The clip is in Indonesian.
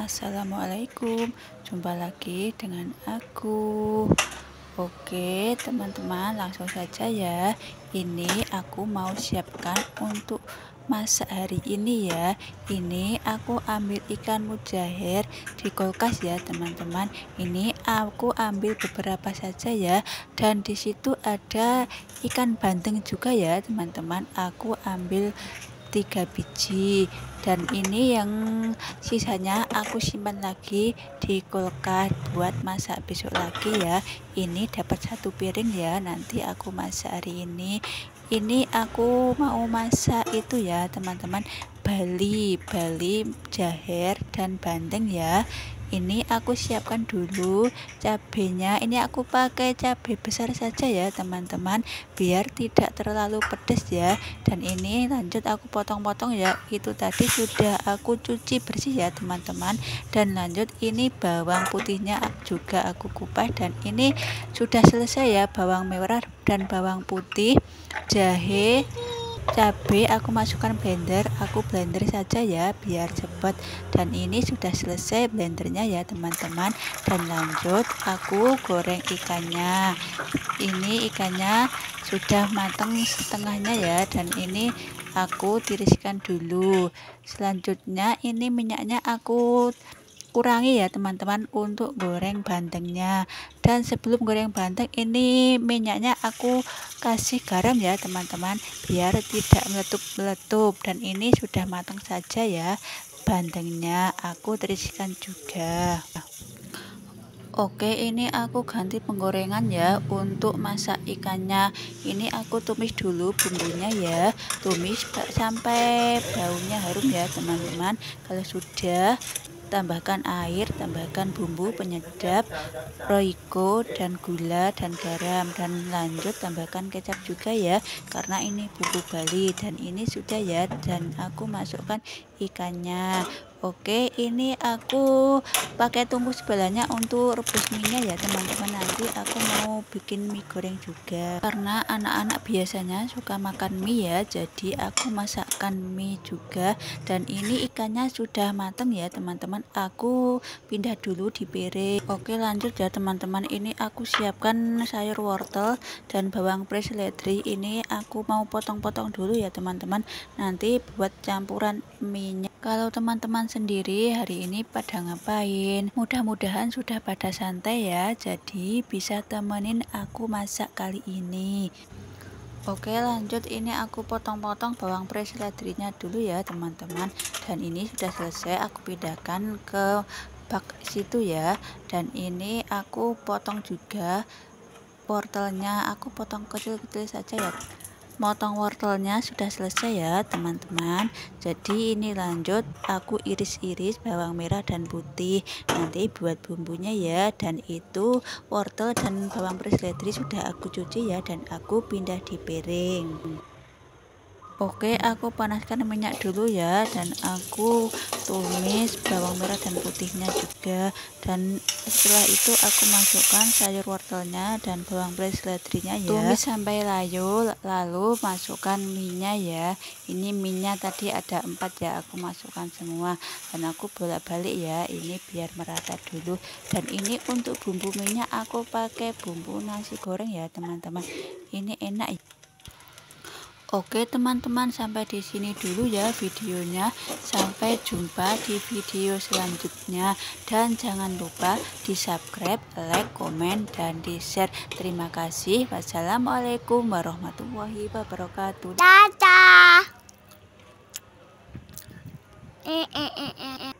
Assalamualaikum, jumpa lagi dengan aku. Oke teman-teman, langsung saja ya. Ini aku mau siapkan untuk masak hari ini ya. Ini aku ambil ikan mujair di kulkas ya teman-teman. Ini aku ambil beberapa saja ya, dan di situ ada ikan bandeng juga ya teman-teman. Aku ambil 3 biji, dan ini yang sisanya aku simpan lagi di kulkas buat masak besok lagi ya. Ini dapat 1 piring ya, nanti aku masak hari ini. Ini aku mau masak itu ya teman-teman, bali jaher dan bandeng ya. Ini aku siapkan dulu cabenya. Ini aku pakai cabai besar saja ya teman-teman, biar tidak terlalu pedas ya. Dan ini lanjut aku potong-potong ya. Itu tadi sudah aku cuci bersih ya teman-teman. Dan lanjut ini bawang putihnya juga aku kupas, dan ini sudah selesai ya, bawang merah dan bawang putih, jahe, cabai aku masukkan blender, aku blender saja ya biar cepat. Dan ini sudah selesai blendernya ya teman-teman. Dan lanjut aku goreng ikannya. Ini ikannya sudah matang setengahnya ya, dan ini aku tiriskan dulu. Selanjutnya ini minyaknya aku kurangi ya teman-teman untuk goreng bandengnya. Dan sebelum goreng bandeng, ini minyaknya aku kasih garam ya teman-teman, biar tidak meletup-meletup. Dan ini sudah matang saja ya bandengnya, aku tiriskan juga. Oke, ini aku ganti penggorengan ya untuk masak ikannya. Ini aku tumis dulu bumbunya ya, tumis sampai baunya harum ya teman-teman. Kalau sudah, tambahkan air, tambahkan bumbu penyedap, roiko dan gula dan garam, dan lanjut tambahkan kecap juga ya, karena ini bumbu Bali. Dan ini sudah ya, dan aku masukkan ikannya. Oke, ini aku pakai tungku sebelahnya untuk rebus minyak ya teman-teman. Nanti aku mau bikin mie goreng juga, karena anak-anak biasanya suka makan mie ya, jadi aku masakkan mie juga. Dan ini ikannya sudah matang ya teman-teman, aku pindah dulu di piring. Oke, lanjut ya teman-teman, ini aku siapkan sayur wortel dan bawang pres seledri. Ini aku mau potong-potong dulu ya teman-teman, nanti buat campuran minyak. Kalau teman-teman sendiri hari ini pada ngapain? Mudah-mudahan sudah pada santai ya, jadi bisa temenin aku masak kali ini. Oke, lanjut ini aku potong-potong bawang pres seledrinya dulu ya teman-teman. Dan ini sudah selesai, aku pindahkan ke bak situ ya. Dan ini aku potong juga wortelnya, aku potong kecil-kecil saja ya. Motong wortelnya sudah selesai ya teman-teman. Jadi ini lanjut aku iris-iris bawang merah dan putih, nanti buat bumbunya ya. Dan itu wortel dan bawang pres seledri sudah aku cuci ya, dan aku pindah di piring. Oke, aku panaskan minyak dulu ya, dan aku tumis bawang merah dan putihnya juga. Dan setelah itu aku masukkan sayur wortelnya dan bawang pres seledrinya ya, tumis sampai layu, lalu masukkan minyak ya. Ini minyak tadi ada 4 ya, aku masukkan semua, dan aku bolak-balik ya, ini biar merata dulu. Dan ini untuk bumbu minyak aku pakai bumbu nasi goreng ya teman-teman, ini enak ya. Oke teman-teman, sampai di sini dulu ya videonya. Sampai jumpa di video selanjutnya, dan jangan lupa di subscribe, like, komen, dan di share. Terima kasih. Wassalamualaikum warahmatullahi wabarakatuh. Dadah.